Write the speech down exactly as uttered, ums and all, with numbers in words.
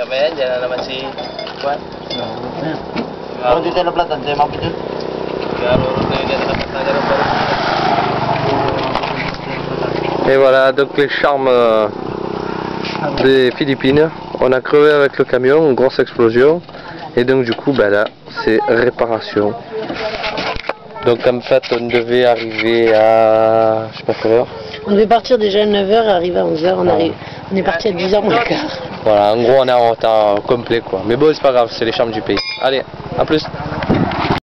Ayan, dyan na naman si Juan. Kalau dito na platan, saya mampir dun. Et voilà, donc les charmes euh, des Philippines. On a crevé avec le camion, une grosse explosion. Et donc du coup, bah là, c'est réparation. Donc en fait, on devait arriver à... je sais pas quelle heure. On devait partir déjà à neuf heures et arriver à onze heures. On, arrive, on est parti à dix heures moins le quart. Voilà, en gros, on est en retard complet quoi. Mais bon, c'est pas grave, c'est les charmes du pays. Allez, à plus.